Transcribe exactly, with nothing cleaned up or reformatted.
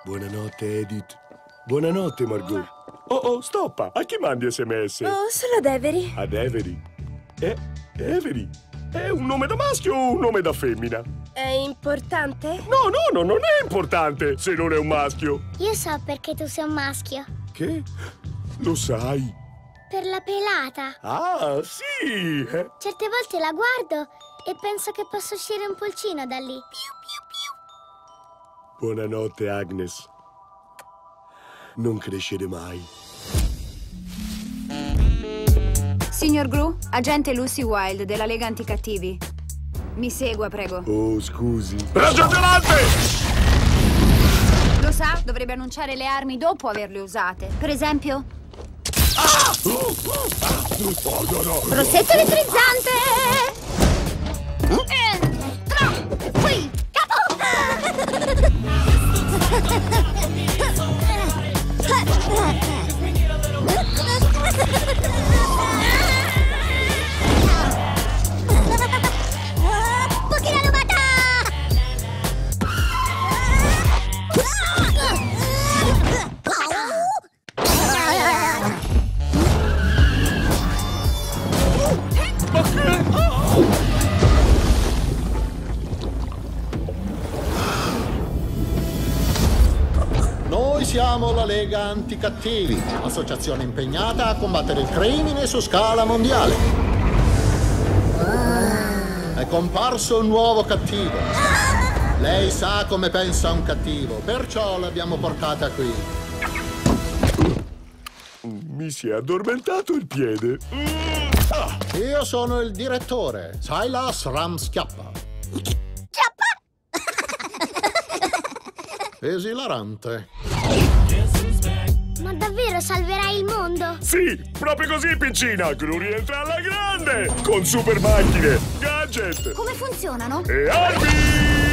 Buonanotte, Edith. Buonanotte, Margot. Oh, oh, stoppa! A chi mandi sms? Oh, solo ad Avery. Ad Avery? Eh, Avery? È un nome da maschio o un nome da femmina? È importante? No, no, no, non è importante se non è un maschio. Io so perché tu sei un maschio. Che? Lo sai? Per la pelata. Ah, sì! Eh? Certe volte la guardo e penso che possa uscire un pulcino da lì. Buonanotte, Agnes. Non crescere mai. Signor Gru, agente Lucy Wilde della Lega Anticattivi. Mi segua, prego. Oh, scusi. Raggio gelante! Lo sa, dovrebbe annunciare le armi dopo averle usate. Per esempio... Ah! Oh, oh, ah! Oh, no, no. Rossetto elettrizzante! Entra qui, capo! Pochino rubata! Noi siamo la Lega Anticattivi, associazione impegnata a combattere il crimine su scala mondiale. È comparso un nuovo cattivo. Lei sa come pensa un cattivo, perciò l'abbiamo portata qui. Mi si è addormentato il piede. Ah, io sono il direttore, Silas Ramschiappa. Esilarante. Ma davvero salverai il mondo? Sì, proprio così, piccina. Gru rientra alla grande. Con super macchine, gadget Come funzionano? e armi.